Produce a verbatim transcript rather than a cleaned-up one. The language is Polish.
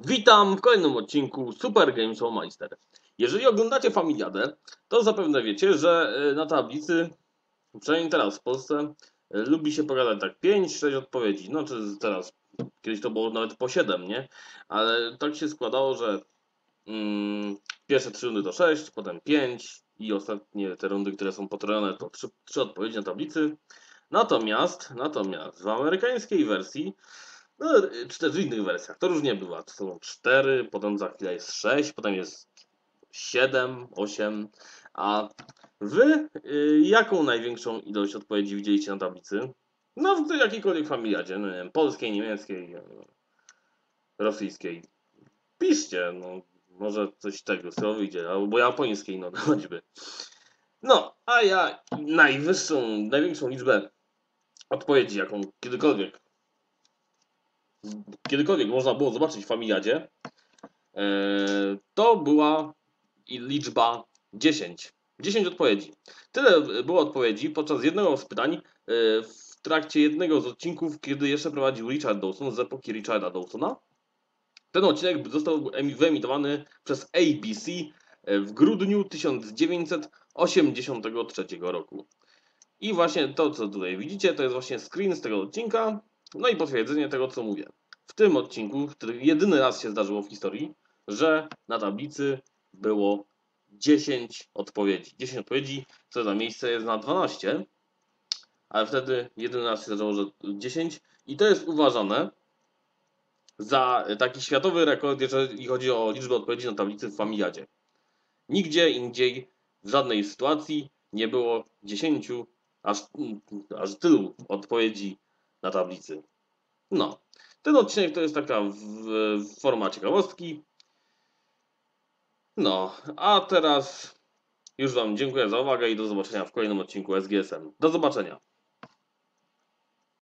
Witam w kolejnym odcinku Super Game Show Meister. Jeżeli oglądacie Familiadę, to zapewne wiecie, że y, na tablicy, przynajmniej teraz w Polsce, y, lubi się pogadać tak pięć sześć odpowiedzi. No czy teraz, kiedyś to było nawet po siedem, nie? Ale tak się składało, że mm, pierwsze trzy rundy to sześć, potem pięć i ostatnie te rundy, które są potrojone, to trzy odpowiedzi na tablicy. Natomiast, natomiast w amerykańskiej wersji, no, czy też w innych wersjach, to różnie bywa. To są cztery, potem za chwilę jest sześć, potem jest siedem, osiem. A wy y, jaką największą ilość odpowiedzi widzieliście na tablicy? No, w jakiejkolwiek familiadzie, no nie wiem, polskiej, niemieckiej, rosyjskiej. Piszcie, no, może coś tego z tego wyjdzie, albo japońskiej, no, choćby. No, a ja najwyższą, największą liczbę odpowiedzi, jaką kiedykolwiek kiedykolwiek można było zobaczyć w Familiadzie, e, to była liczba dziesięć. dziesięć odpowiedzi. Tyle było odpowiedzi podczas jednego z pytań e, w trakcie jednego z odcinków, kiedy jeszcze prowadził Richard Dawson z epoki Richarda Dawsona. Ten odcinek został wyemitowany przez A B C w grudniu tysiąc dziewięćset osiemdziesiątego trzeciego roku. I właśnie to, co tutaj widzicie, to jest właśnie screen z tego odcinka, no i potwierdzenie tego, co mówię. W tym odcinku, który jedyny raz się zdarzyło w historii, że na tablicy było dziesięć odpowiedzi. dziesięć odpowiedzi, co za miejsce jest na dwanaście, ale wtedy jedyny raz się zdarzyło, że dziesięć i to jest uważane za taki światowy rekord, jeżeli chodzi o liczbę odpowiedzi na tablicy w Familiadzie. Nigdzie indziej, w żadnej sytuacji nie było dziesięciu aż, aż tylu odpowiedzi na tablicy. No, ten odcinek to jest taka w, w forma ciekawostki. No, a teraz już Wam dziękuję za uwagę i do zobaczenia w kolejnym odcinku S G S M. Do zobaczenia.